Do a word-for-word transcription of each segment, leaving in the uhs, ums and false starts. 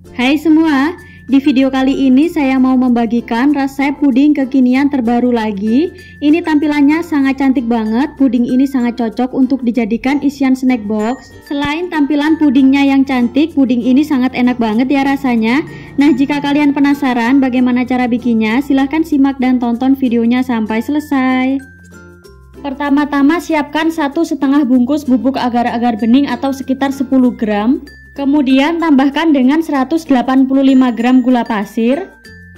Hai semua, di video kali ini saya mau membagikan resep puding kekinian terbaru lagi. Ini tampilannya sangat cantik banget, puding ini sangat cocok untuk dijadikan isian snack box. Selain tampilan pudingnya yang cantik, puding ini sangat enak banget ya rasanya. Nah, jika kalian penasaran bagaimana cara bikinnya, silahkan simak dan tonton videonya sampai selesai. Pertama-tama siapkan satu setengah bungkus bubuk agar-agar bening atau sekitar sepuluh gram. Kemudian tambahkan dengan seratus delapan puluh lima gram gula pasir.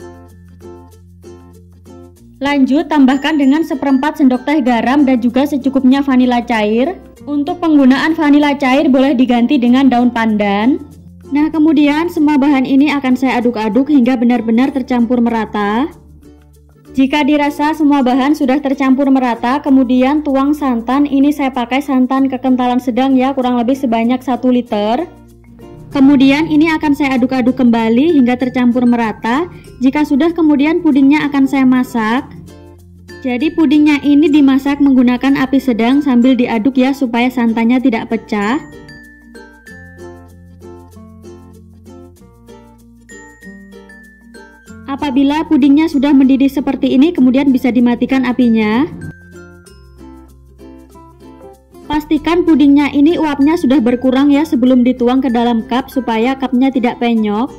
Lanjut tambahkan dengan seperempat sendok teh garam dan juga secukupnya vanila cair. Untuk penggunaan vanila cair boleh diganti dengan daun pandan. Nah, kemudian semua bahan ini akan saya aduk-aduk hingga benar-benar tercampur merata. Jika dirasa semua bahan sudah tercampur merata, kemudian tuang santan. Ini saya pakai santan kekentalan sedang ya, kurang lebih sebanyak satu liter. Kemudian ini akan saya aduk-aduk kembali hingga tercampur merata. Jika sudah, kemudian pudingnya akan saya masak. Jadi pudingnya ini dimasak menggunakan api sedang sambil diaduk ya, supaya santannya tidak pecah. Apabila pudingnya sudah mendidih seperti ini, kemudian bisa dimatikan apinya. Pastikan pudingnya ini uapnya sudah berkurang ya sebelum dituang ke dalam cup supaya cupnya tidak penyok.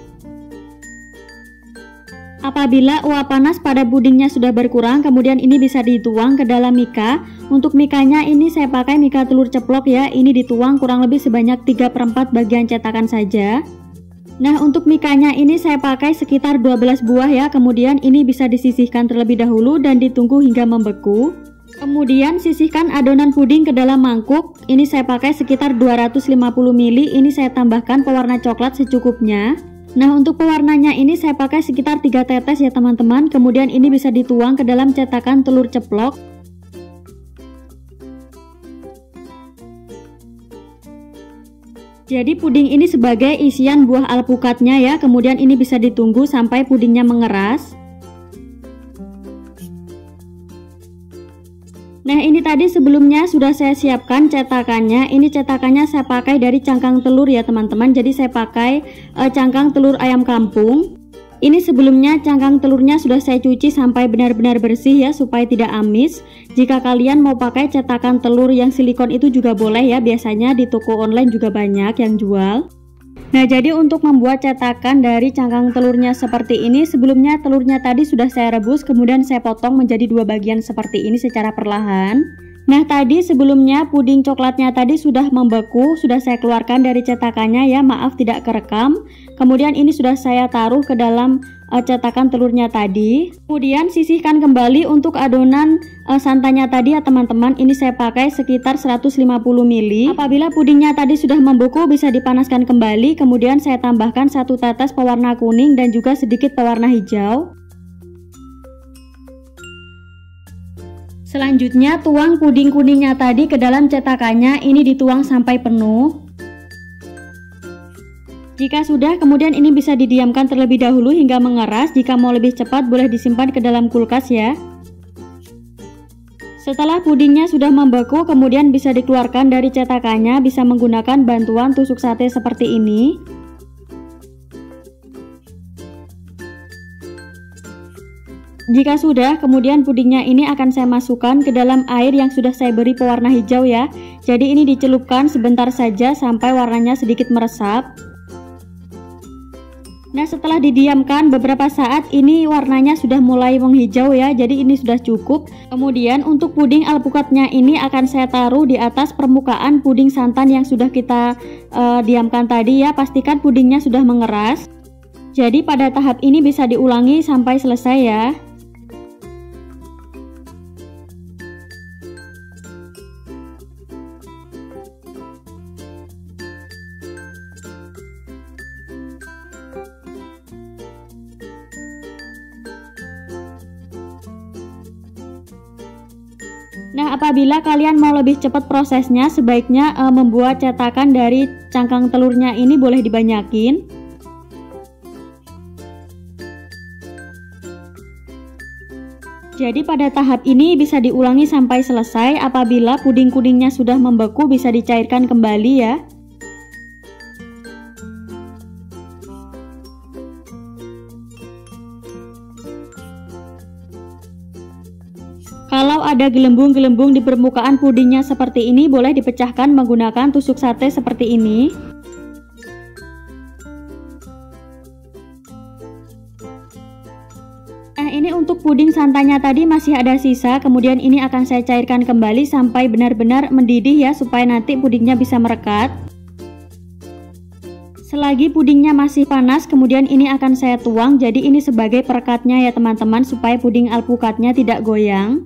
Apabila uap panas pada pudingnya sudah berkurang, kemudian ini bisa dituang ke dalam mika. Untuk mikanya ini saya pakai mika telur ceplok ya. Ini dituang kurang lebih sebanyak tiga per empat bagian cetakan saja. Nah, untuk mikanya ini saya pakai sekitar dua belas buah ya. Kemudian ini bisa disisihkan terlebih dahulu dan ditunggu hingga membeku. Kemudian sisihkan adonan puding ke dalam mangkuk. Ini saya pakai sekitar dua ratus lima puluh mililiter. Ini saya tambahkan pewarna coklat secukupnya. Nah, untuk pewarnanya ini saya pakai sekitar tiga tetes ya teman-teman. Kemudian ini bisa dituang ke dalam cetakan telur ceplok. Jadi puding ini sebagai isian buah alpukatnya ya. Kemudian ini bisa ditunggu sampai pudingnya mengeras. Nah, ini tadi sebelumnya sudah saya siapkan cetakannya. Ini cetakannya saya pakai dari cangkang telur ya teman-teman. Jadi saya pakai e, cangkang telur ayam kampung. Ini sebelumnya cangkang telurnya sudah saya cuci sampai benar-benar bersih ya, supaya tidak amis. Jika kalian mau pakai cetakan telur yang silikon itu juga boleh ya. Biasanya di toko online juga banyak yang jual. Nah, jadi untuk membuat cetakan dari cangkang telurnya seperti ini, sebelumnya telurnya tadi sudah saya rebus, kemudian saya potong menjadi dua bagian seperti ini secara perlahan. Nah, tadi sebelumnya puding coklatnya tadi sudah membeku, sudah saya keluarkan dari cetakannya ya, maaf tidak kerekam. Kemudian ini sudah saya taruh ke dalam uh, cetakan telurnya tadi. Kemudian sisihkan kembali untuk adonan uh, santannya tadi ya teman-teman. Ini saya pakai sekitar seratus lima puluh mililiter. Apabila pudingnya tadi sudah membeku, bisa dipanaskan kembali. Kemudian saya tambahkan satu tetes pewarna kuning dan juga sedikit pewarna hijau. Selanjutnya tuang puding kuningnya tadi ke dalam cetakannya. Ini dituang sampai penuh. Jika sudah, kemudian ini bisa didiamkan terlebih dahulu hingga mengeras. Jika mau lebih cepat boleh disimpan ke dalam kulkas ya. Setelah pudingnya sudah membeku, kemudian bisa dikeluarkan dari cetakannya. Bisa menggunakan bantuan tusuk sate seperti ini. Jika sudah, kemudian pudingnya ini akan saya masukkan ke dalam air yang sudah saya beri pewarna hijau ya. Jadi ini dicelupkan sebentar saja sampai warnanya sedikit meresap. Nah, setelah didiamkan beberapa saat, ini warnanya sudah mulai menghijau ya. Jadi ini sudah cukup. Kemudian untuk puding alpukatnya ini akan saya taruh di atas permukaan puding santan yang sudah kita uh, diamkan tadi ya. Pastikan pudingnya sudah mengeras. Jadi pada tahap ini bisa diulangi sampai selesai ya. Nah, apabila kalian mau lebih cepat prosesnya, sebaiknya e, membuat cetakan dari cangkang telurnya ini boleh dibanyakin. Jadi pada tahap ini bisa diulangi sampai selesai. Apabila puding kuningnya sudah membeku, bisa dicairkan kembali ya. Kalau ada gelembung-gelembung di permukaan pudingnya seperti ini, boleh dipecahkan menggunakan tusuk sate seperti ini. Nah, ini untuk puding santanya tadi masih ada sisa, kemudian ini akan saya cairkan kembali sampai benar-benar mendidih ya, supaya nanti pudingnya bisa merekat. Selagi pudingnya masih panas, kemudian ini akan saya tuang, jadi ini sebagai perekatnya ya teman-teman, supaya puding alpukatnya tidak goyang.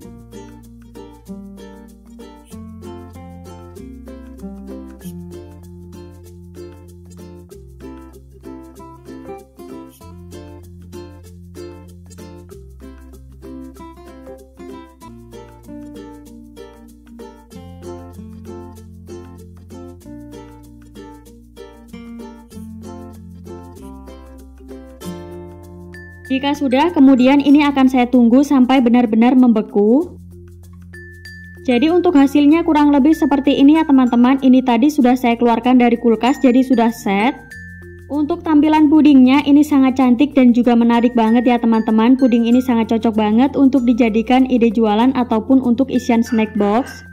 Jika sudah, kemudian ini akan saya tunggu sampai benar-benar membeku. Jadi untuk hasilnya kurang lebih seperti ini ya teman-teman. Ini tadi sudah saya keluarkan dari kulkas, jadi sudah set. Untuk tampilan pudingnya ini sangat cantik dan juga menarik banget ya teman-teman. Puding ini sangat cocok banget untuk dijadikan ide jualan ataupun untuk isian snack box.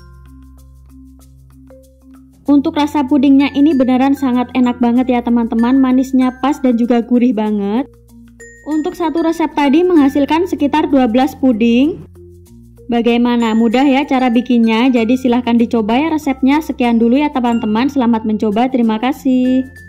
Untuk rasa pudingnya ini beneran sangat enak banget ya teman-teman. Manisnya pas dan juga gurih banget. Untuk satu resep tadi menghasilkan sekitar dua belas puding. Bagaimana? Mudah ya cara bikinnya, jadi silahkan dicoba ya resepnya. Sekian dulu ya teman-teman, selamat mencoba, terima kasih.